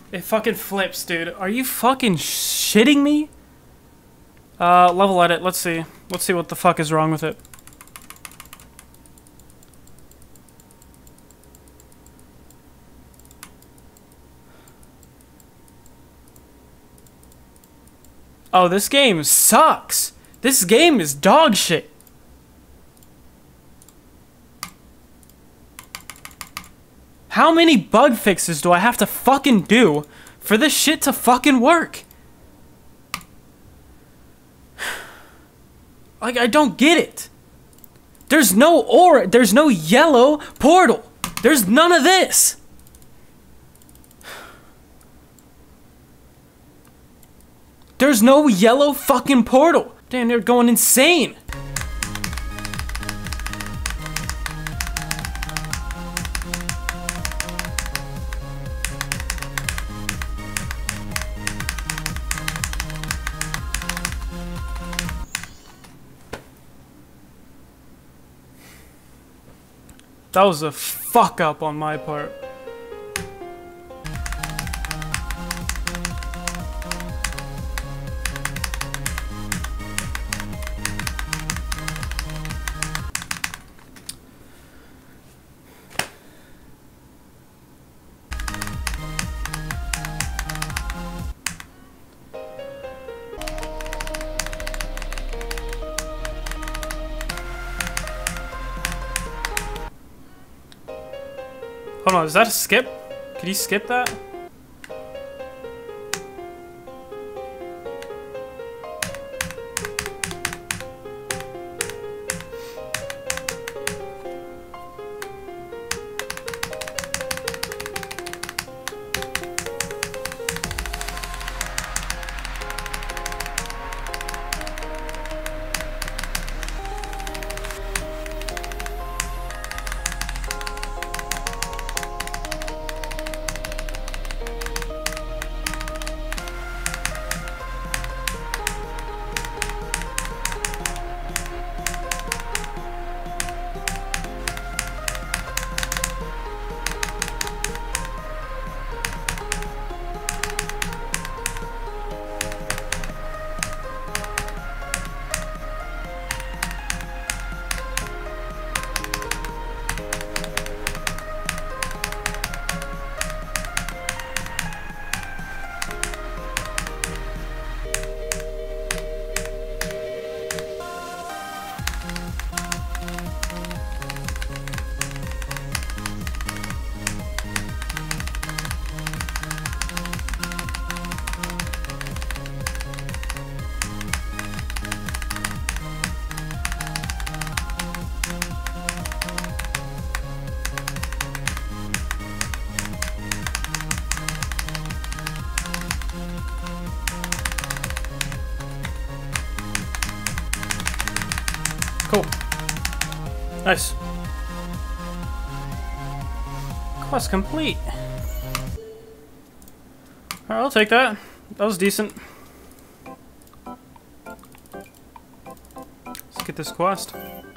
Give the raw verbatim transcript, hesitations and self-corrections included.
It fucking flips, dude. Are you fucking shitting me? Uh, level edit. Let's see. Let's see what the fuck is wrong with it. Oh, this game sucks. This game is dog shit. How many bug fixes do I have to fucking do for this shit to fucking work? Like, I don't get it. There's no aura, there's no yellow portal. There's none of this. There's no yellow fucking portal. Damn, they're going insane. That was a fuck up on my part. Hold on, is that a skip? Could you skip that? Cool. Nice. Quest complete. Alright, I'll take that. That was decent. Let's get this quest.